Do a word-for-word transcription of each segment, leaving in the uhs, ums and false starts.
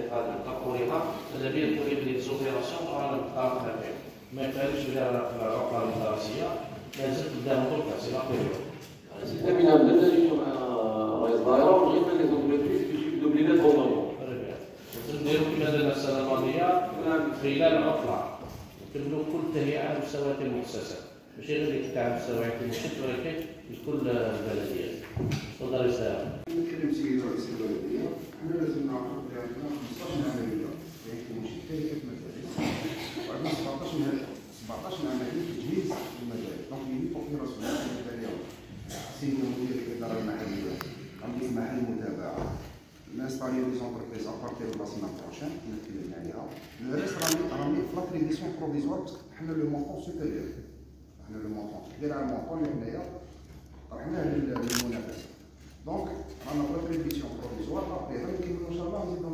القادم تطورها ماذا بيا نقول لك لي زوبيراسيون رانا نتعرفوا فيها ما ينفعش بلا العقله الدراسيه لازم تبدا نقول سي لا سيدنا من عندنا نجيو مع رئيس الدائره وبغينا لي زوبليتريس باش يبداو بلينات اوطونوم. لازم نديرو كيما درنا السنه الماضيه خلال العطله نكملوا كل تهيئه على مستوى المؤسسات ماشي غير اللي تاع مستوى المشت ولكن لكل البلديات. تفضل يا نتكلم سيدي رئيس البلديه، حنا لازم نعرفوا بلي عندنا خمسطاش عمليه يعني ماشي ثلاثه مدارس وعندنا سبعطاش سبعطاش عمليه تجهيز المدارس، دونك يليقوا في رسميات المداريه. السيد مدير الاداره المحليه عندي محل متابعه، الناس طالعين لي زونتربريز ابارتير دو لا سيمان بروشين نتكلم عليها. لو ريست راني راني في لاتريديسيون بروفيزوار باسكو حنا لو مونطون سوبيريور، حنا لو مونطون كبير على المونطون اللي حنايا طرحناه للمنافسه. دونك رانا في لاتريديسيون بروفيزوار ابري غادي نكملوا ان شاء الله نزيدو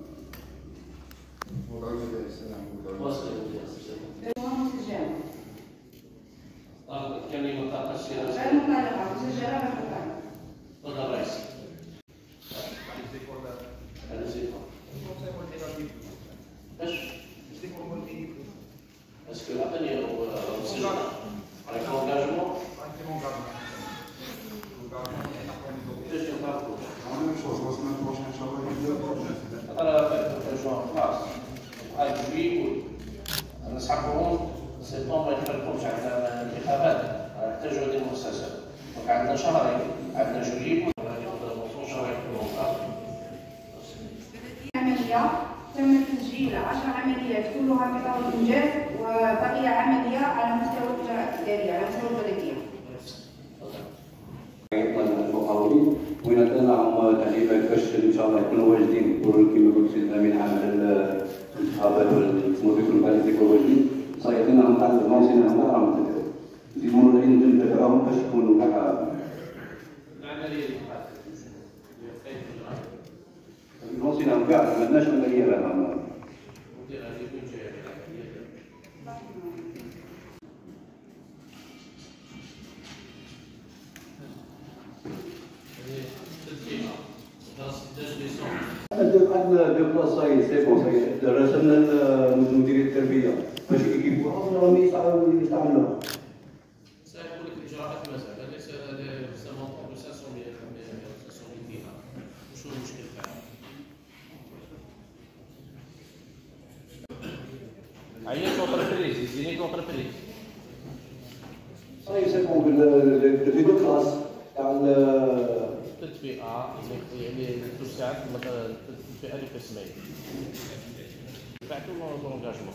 وضع المدارس. كلمة تقصير غير مطالبة مسجلة غير مطالبة. تفضل الرئيس. هذا زيكم. ايش؟ اسكو عطني مسجل على l'engagement. ايش يطلبوا؟ la même chose, la semaine prochaine, Inch'Allah, il y a deux projets. أنا في جوان خلاص. هاي جوي ونسحبهم سبتمبر ما يدخلكمش على الانتخابات نحتاجوا هذه المؤسسات. دونك عندنا شهرين عندنا جويي وغادي شهرين عملية تم تسجيل عشر عمليات كلها بطور الإنجاز وبقية عملية على مستوى الإجراءات الإدارية على مستوى البلدية. المقاولين ونتنعم تعليمات باش ان شاء الله يكونوا واجدين كما قلت سيدنا من عمل الانتخابات والمدير المالي يكونوا واجدين صايبين عن بعض الموازين عندنا راهم نزيدوا لهم ندفعوهم باش يكونوا كاع العملية الموازين عندنا كاع ما عندناش عمليه لها. عندنا دي بلاصاي سي بون سي رسمنا مديريه التربيه باش يجيبوها راهم يستعملوها. سأقول لك الإجراءات المسألة ليس سمون خمسمية فيها وشو المشكل فيها؟ عينت اونتربريز ديزينيت اونتربريز. صاي سي بون في دو كلاس تاع التدفئة يعني توسعت مثلا التدفئة لقسمين. دفعتوا لونجاجمون.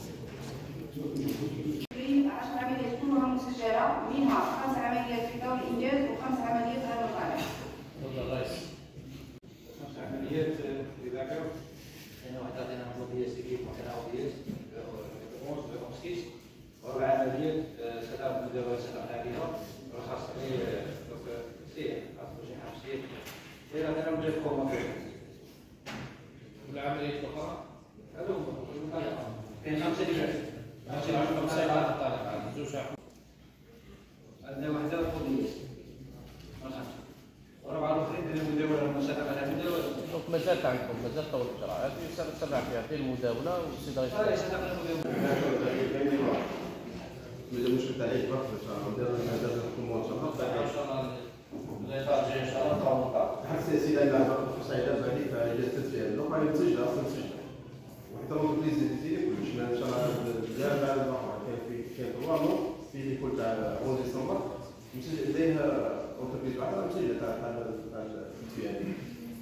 عشر عمليات كلها مسجلة منها خمس عمليات في دور الإنجاز وخمس عمليات غير مطالبة. تفضل الرئيس. خمس عمليات لذاكر أنا واحد عطينا عملية سيكيب وحنا عمليات أونز أونسكيس وربع عمليات سلام مداولة سلام عليها رخص عليه سير أصبح شي حاجة سير إذا أنا مجد كوما والعملية الأخرى؟ هذو المطالقة كاين خمسة اللي فاتت خمسة بعد الطالب زوج عندنا واحدة فوضية خمسة وربعة الأخرين ديال المداولة المسابقة على المداولة. دونك مازال عندكم مازال طول الإجراءات سبع فيها ديال المداولة والسيد رئيس مازال مشكل تاع عيد برك ان شاء الله ندير نحكموا ان شاء الله. ان شاء الله الإطار الجاي ان شاء الله نطلعوا الإطار. حتى سي لا لا في صعيدات بعدين فاجازه التدفئه دوك غادي تسجل اصلا تسجل وحتى لو بليز ديزيلي كلش ان شاء الله بزاف بعد كاين في كاين والو في لي كول تاع أحد ديسمبر مسجل ليه اونتربريز واحده مسجله تاع تاع التدفئه هذه.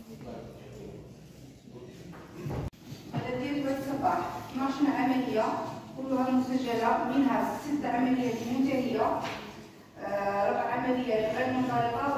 بلدية واد صباح اثناش عملية كلها مسجلة منها ست عمليات منتهية ربع عمليات غير مطالبة